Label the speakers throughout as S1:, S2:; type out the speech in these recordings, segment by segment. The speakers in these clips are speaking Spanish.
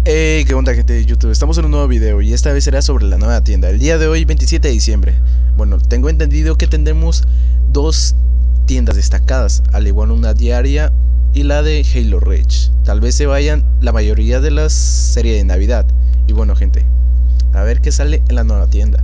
S1: Hey, ¿qué onda, gente de YouTube? Estamos en un nuevo video y esta vez será sobre la nueva tienda. El día de hoy, 27 de diciembre. Bueno, tengo entendido que tendremos dos tiendas destacadas, al igual una diaria y la de Halo Reach. Tal vez se vayan la mayoría de las series de Navidad. Y bueno, gente, a ver qué sale en la nueva tienda.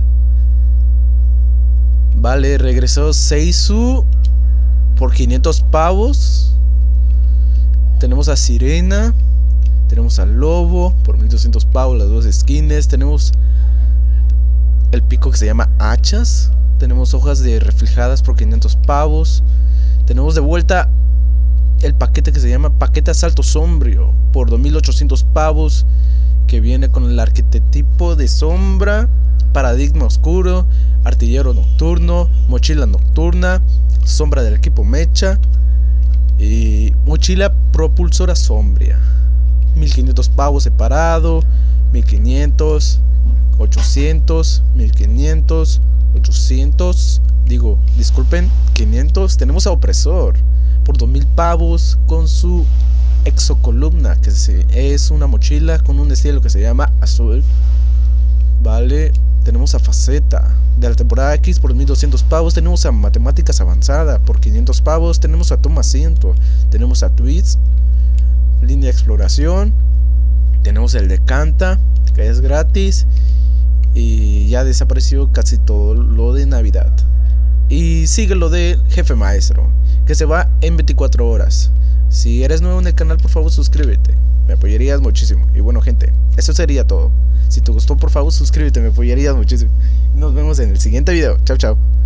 S1: Vale, regresó Seisu por 500 pavos. Tenemos a Sirena. Tenemos al Lobo por 1200 pavos, las dos skins. Tenemos el pico que se llama Hachas. Tenemos hojas de reflejadas por 500 pavos. Tenemos de vuelta el paquete que se llama Paquete Asalto Sombrío por 2800 pavos, que viene con el arquetipo de sombra, paradigma oscuro, artillero nocturno, mochila nocturna, sombra del equipo mecha y mochila propulsora sombría. 1500 pavos separado, 1500, 800, 1500, 800, disculpen, 500. Tenemos a Opresor por 2000 pavos con su exocolumna, que es una mochila con un estilo que se llama azul. Vale, tenemos a Faceta de la temporada X por 1200 pavos. Tenemos a Matemáticas Avanzada por 500 pavos. Tenemos a Toma Asiento. Tenemos a Tweets, línea de exploración. Tenemos el de Canta, que es gratis. Y ya desapareció casi todo lo de Navidad. Y sigue lo de Jefe Maestro, que se va en 24 horas. Si eres nuevo en el canal, por favor suscríbete, me apoyarías muchísimo. Y bueno, gente, eso sería todo. Si te gustó, por favor suscríbete, me apoyarías muchísimo. Nos vemos en el siguiente video. Chao, chao.